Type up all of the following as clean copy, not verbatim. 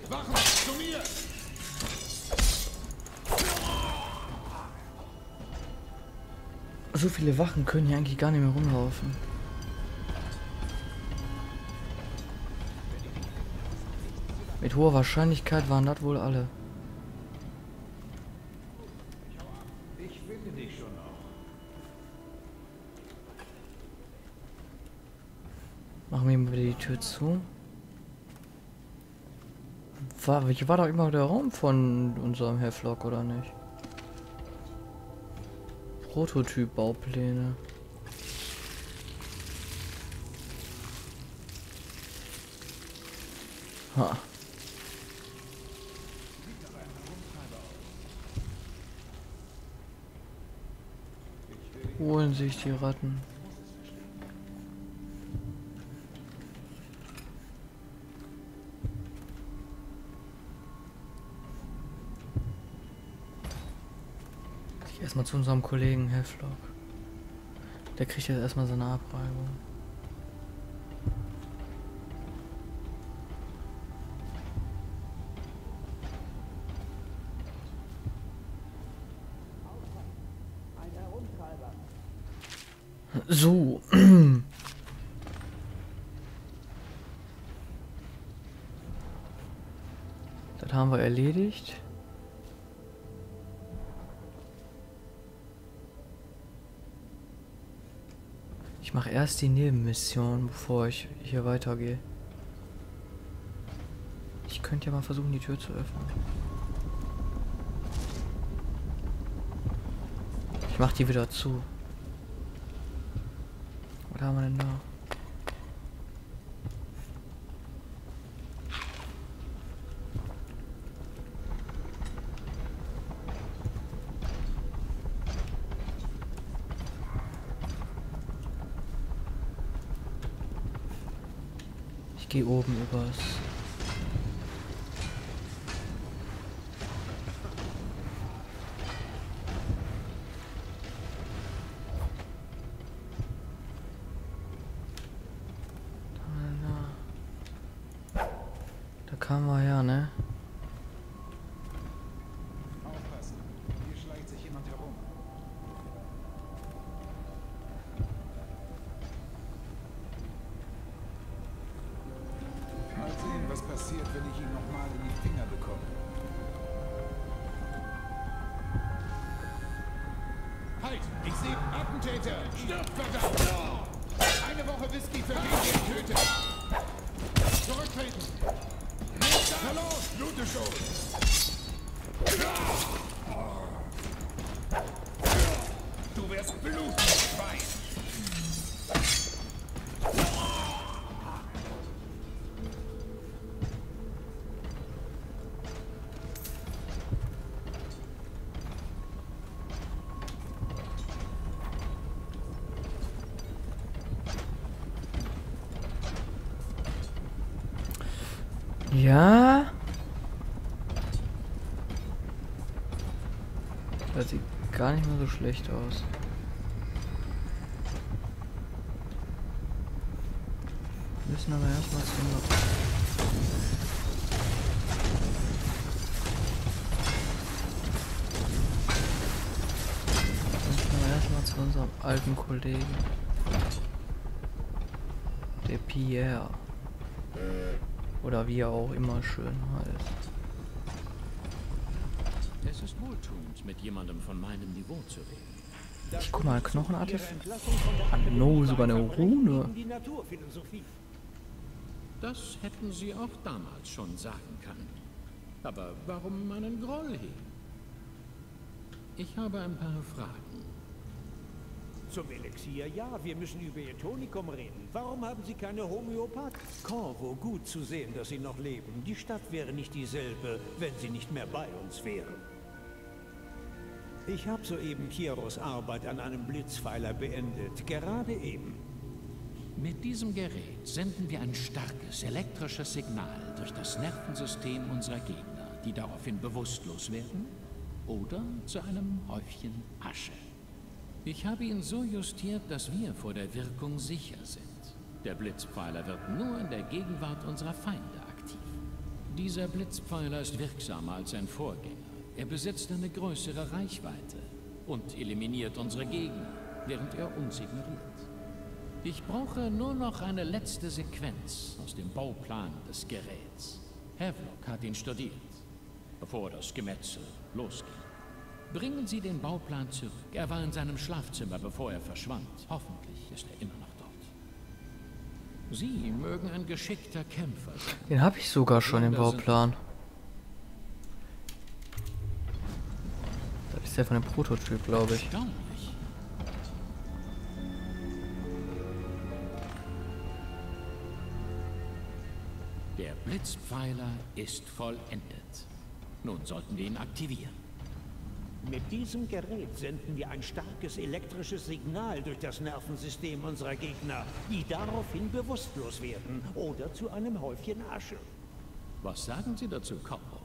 Wachen, zu mir! So viele Wachen können hier eigentlich gar nicht mehr rumlaufen. Mit hoher Wahrscheinlichkeit waren das wohl alle. Ich finde dich schon noch. Machen wir mal wieder die Tür zu. Hier war doch immer der Raum von unserem Havelock, oder nicht? Prototyp-Baupläne. Ha. Holen sich die Ratten. Erstmal zu unserem Kollegen Havelock. Der kriegt jetzt erstmal seine Abreibung. So. Das haben wir erledigt. Ich mache erst die Nebenmission, bevor ich hier weitergehe. Ich könnte ja mal versuchen, die Tür zu öffnen. Ich mache die wieder zu. Was haben wir denn da? Ich gehe oben übers. Da kamen wir ja, ne? Aufpassen, hier schleicht sich jemand herum. Mal sehen, was passiert, wenn ich ihn nochmal in die Finger bekomme. Halt! Ich sehe Attentäter! Stirb, verdammt! Eine Woche Whisky für den, der ihn tötet! Zurücktreten! Nicht da! Na los! Blute schon! Du wirst bluten, Schwein! Ja. Das sieht gar nicht mehr so schlecht aus. Wir müssen aber erstmal zu unserem alten Kollegen. Der Pierre. Oder wie er auch immer schön heißt. Es ist wohltuend, mit jemandem von meinem Niveau zu reden. Guck mal, Knochenartefakt. No, sogar eine Rune. Das hätten Sie auch damals schon sagen können. Aber warum meinen Groll hegen? Ich habe ein paar Fragen. Zum Elixier, ja. Wir müssen über Ihr Tonikum reden. Warum haben Sie keine Homöopathen? Corvo, gut zu sehen, dass Sie noch leben. Die Stadt wäre nicht dieselbe, wenn Sie nicht mehr bei uns wären. Ich habe soeben Kieros Arbeit an einem Blitzpfeiler beendet. Gerade eben. Mit diesem Gerät senden wir ein starkes elektrisches Signal durch das Nervensystem unserer Gegner, die daraufhin bewusstlos werden oder zu einem Häufchen Asche. Ich habe ihn so justiert, dass wir vor der Wirkung sicher sind. Der Blitzpfeiler wird nur in der Gegenwart unserer Feinde aktiv. Dieser Blitzpfeiler ist wirksamer als sein Vorgänger. Er besitzt eine größere Reichweite und eliminiert unsere Gegner, während er uns ignoriert. Ich brauche nur noch eine letzte Sequenz aus dem Bauplan des Geräts. Havelock hat ihn studiert, bevor das Gemetzel losging. Bringen Sie den Bauplan zurück. Er war in seinem Schlafzimmer, bevor er verschwand. Hoffentlich ist er immer noch dort. Sie mögen ein geschickter Kämpfer sein. Den habe ich sogar schon im Bauplan. Das ist der von dem Prototyp, glaube ich. Erstaunlich. Der Blitzpfeiler ist vollendet. Nun sollten wir ihn aktivieren. Mit diesem Gerät senden wir ein starkes elektrisches Signal durch das Nervensystem unserer Gegner, die daraufhin bewusstlos werden oder zu einem Häufchen Asche. Was sagen Sie dazu, Corvo?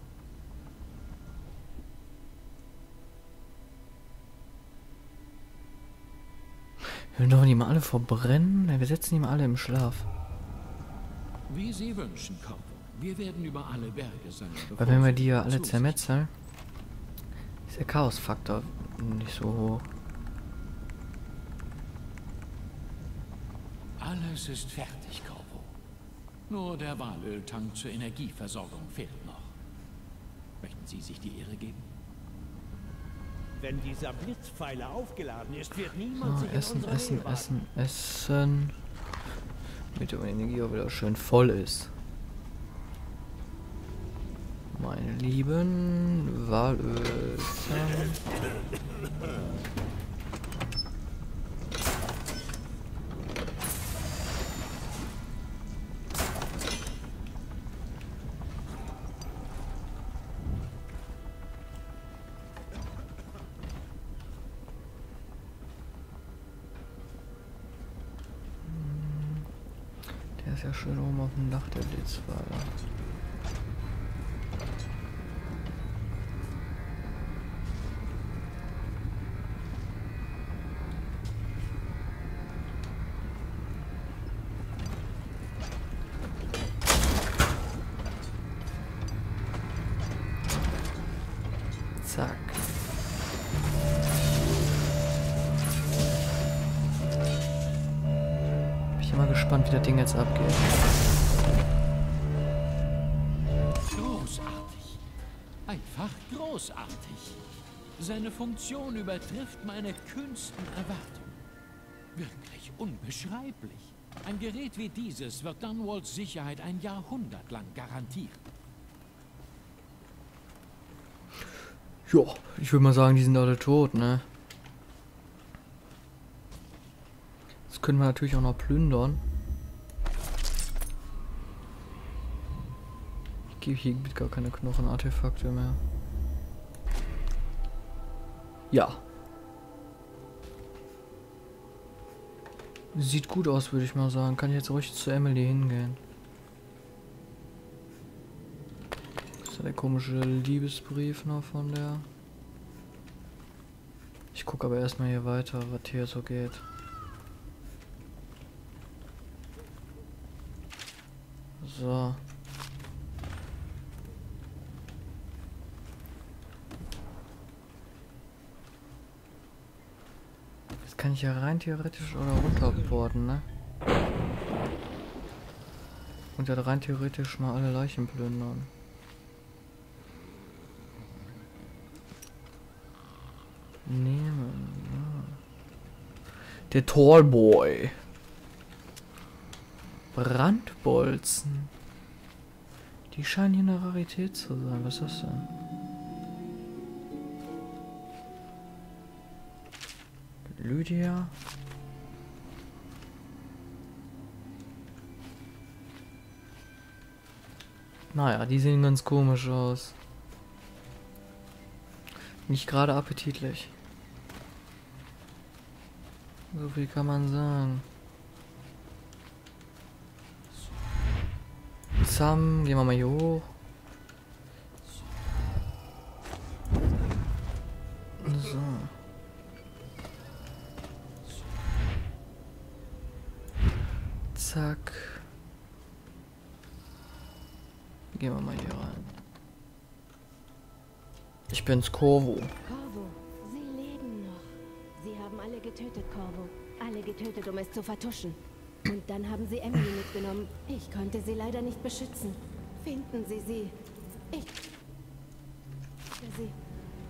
Wir wollen doch die mal alle verbrennen? Wir setzen die mal alle im Schlaf. Wie Sie wünschen, Corvo. Wir werden über alle Berge sein. Weil wenn wir die ja alle zermetzeln, ist der Chaosfaktor nicht so hoch. Alles ist fertig, Corvo. Nur der Walöltank zur Energieversorgung fehlt noch. Möchten Sie sich die Ehre geben? Wenn dieser Blitzpfeiler aufgeladen ist, wird niemand sich in Essen, unsere Essen, Nähe wagen. Essen, Essen. Damit die Energie auch wieder schön voll ist. Meine lieben Walöl. Der ist ja schön oben auf dem Dach, der Blitzpfeiler. Zack. Bin ich mal gespannt, wie das Ding jetzt abgeht. Großartig. Einfach großartig. Seine Funktion übertrifft meine kühnsten Erwartungen. Wirklich unbeschreiblich. Ein Gerät wie dieses wird Dunwalls Sicherheit ein Jahrhundert lang garantieren. Ja, ich würde mal sagen, die sind alle tot, ne? Das können wir natürlich auch noch plündern. Ich gebe hier gar keine Knochenartefakte mehr. Ja. Sieht gut aus, würde ich mal sagen. Kann ich jetzt ruhig zu Emily hingehen. Das ist der komische Liebesbrief noch von der. Ich gucke aber erstmal hier weiter, was hier so geht. So. Jetzt kann ich ja rein theoretisch oder runterborden, ne? Und ja rein theoretisch mal alle Leichen plündern. Nehmen. Ja. Der Tallboy. Brandbolzen. Die scheinen hier eine Rarität zu sein. Was ist das denn? Lydia. Naja, die sehen ganz komisch aus. Nicht gerade appetitlich. So viel kann man sagen. Zusammen, gehen wir mal hier hoch. So. Zack. Gehen wir mal hier rein. Ich bin's, Corvo. Corvo, Sie leben noch. Sie haben alle getötet, Corvo. Alle getötet, um es zu vertuschen. Und dann haben Sie Emily mitgenommen. Ich konnte sie leider nicht beschützen. Finden Sie sie. Ich... Sie...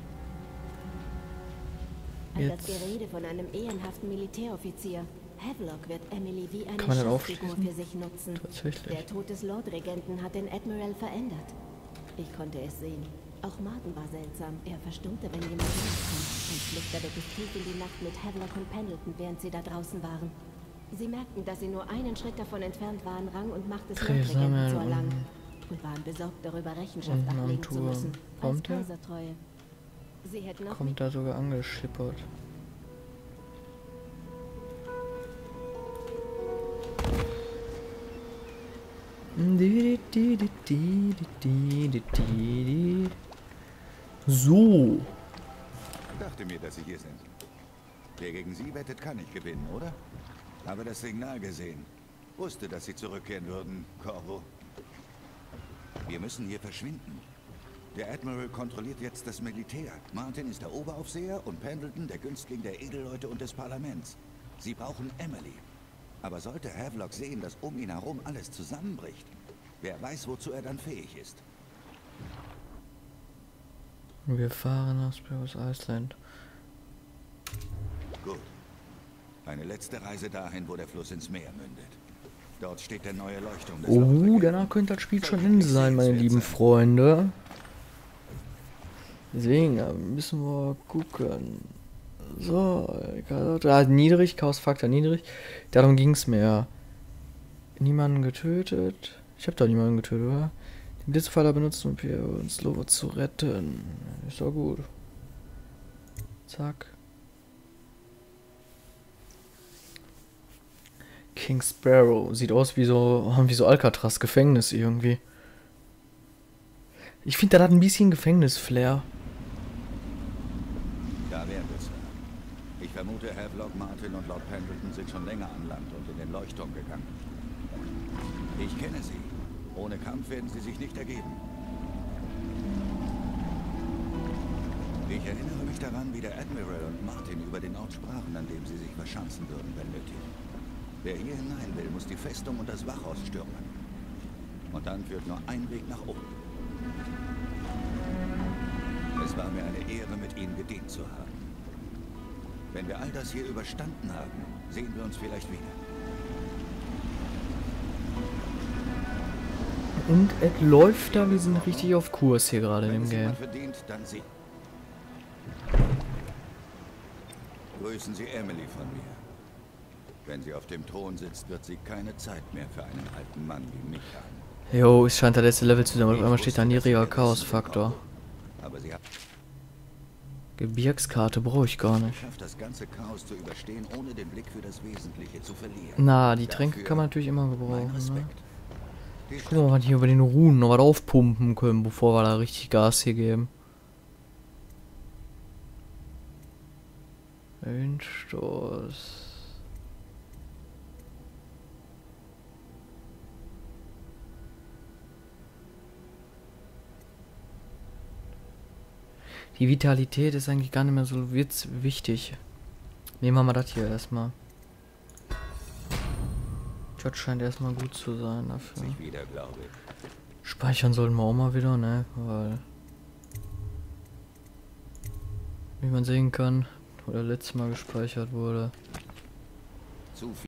All das Gerede von einem ehrenhaften Militäroffizier. Havelock wird Emily wie eine Kann man den Schutzfigur für sich nutzen. Tatsächlich. Der Tod des Lord-Regenten hat den Admiral verändert. Ich konnte es sehen. Auch Martin war seltsam. Er verstummte, wenn jemand rauskam und flüsterte bis tief in die Nacht mit Havelock und Pendleton, während sie da draußen waren. Sie merkten, dass sie nur einen Schritt davon entfernt waren, Rang und Macht des Lord-Regenten zu erlangen. Und waren besorgt darüber, Rechenschaft ablegen zu müssen. Als Kaisertreue. Sie hätten auch Kommt da sogar angeschippert. So. Dachte mir, dass Sie hier sind. Wer gegen Sie wettet, kann nicht gewinnen, oder? Habe das Signal gesehen. Wusste, dass Sie zurückkehren würden, Corvo. Wir müssen hier verschwinden. Der Admiral kontrolliert jetzt das Militär. Martin ist der Oberaufseher und Pendleton der Günstling der Edelleute und des Parlaments. Sie brauchen Emily. Aber sollte Havelock sehen, dass um ihn herum alles zusammenbricht, wer weiß, wozu er dann fähig ist. Wir fahren nach Sparrows Island. Gut. Eine letzte Reise dahin, wo der Fluss ins Meer mündet. Dort steht der neue Leuchtturm des Lordregenten. Danach könnte das Spiel schon Ende sein, meine lieben Freunde. Deswegen müssen wir gucken. So, niedrig, Chaosfaktor niedrig. Darum ging es mir. Niemanden getötet. Ich habe doch niemanden getötet, oder? Den Blitzpfeiler benutzt, um uns Lobo zu retten. Ist doch gut. Zack. King Sparrow. Sieht aus wie so Alcatraz Gefängnis irgendwie. Ich finde, das hat ein bisschen Gefängnis-Flair. Da wären wir, Sir. Ich vermute, Havelock, Martin und Lord Pendleton sind schon länger an Land und in den Leuchtturm gegangen. Ich kenne sie. Ohne Kampf werden sie sich nicht ergeben. Ich erinnere mich daran, wie der Admiral und Martin über den Ort sprachen, an dem sie sich verschanzen würden, wenn nötig. Wer hier hinein will, muss die Festung und das Wachhaus stürmen. Und dann führt nur ein Weg nach oben. Es war mir eine Ehre, mit Ihnen gedient zu haben. Wenn wir all das hier überstanden haben, sehen wir uns vielleicht wieder. Und es läuft da, wir sind richtig auf Kurs hier gerade in dem Game. Verdient, dann Sie. Grüßen Sie Emily von mir. Wenn sie auf dem Thron sitzt, wird sie keine Zeit mehr für einen alten Mann wie mich haben. Jo, es scheint der letzte Level zu sein, aber auf einmal steht da niedriger Chaos-Faktor. Aber sie hat Gebirgskarte brauche ich gar nicht. geschafft, das ganze Chaos zu überstehen, ohne den Blick für das Wesentliche zu verlieren. Na, die Tränke Dafür kann man natürlich immer mein gebrauchen, ne? Respekt. Die Guck mal, was hier über den Runen noch was aufpumpen können, bevor wir da richtig Gas hier geben. Windstoß. Die Vitalität ist eigentlich gar nicht mehr so wichtig. Nehmen wir mal das hier erstmal. Das scheint erstmal gut zu sein dafür. sich wieder, glaube ich. Speichern sollten wir auch mal wieder, ne? Weil, wie man sehen kann, wo der letzte Mal gespeichert wurde. Zu viel.